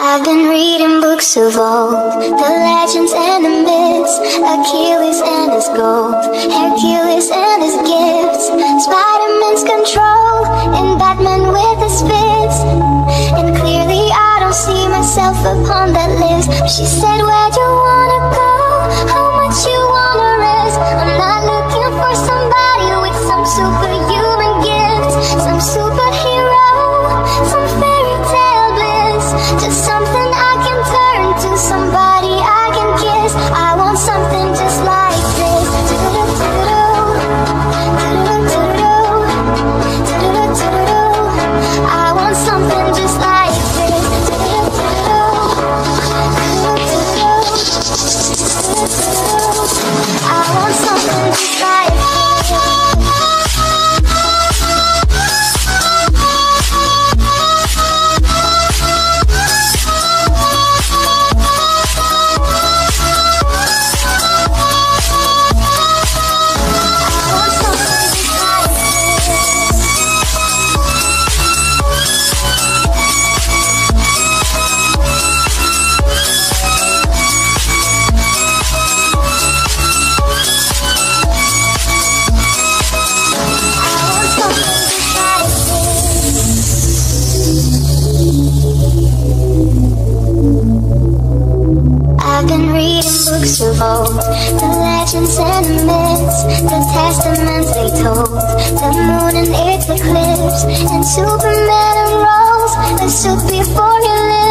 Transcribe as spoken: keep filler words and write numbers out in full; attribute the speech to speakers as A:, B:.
A: I've been reading books of old, the legends and the myths, Achilles and his gold, Hercules and his gifts, Spider-Man's control, and Batman with his fists. And clearly I don't see myself upon that list. She said, where'd you wanna go? How much you wanna risk? I'm not looking for somebody with some superhuman gifts, some superhero, some fairy tale bliss, just something I can turn to, somebody I can kiss. I want something just like this. I want something just like this. I want something just like this. I've been reading books of old, the legends and the myths, the testaments they told, the moon and its eclipse, and Superman unrolls a suit before he lives.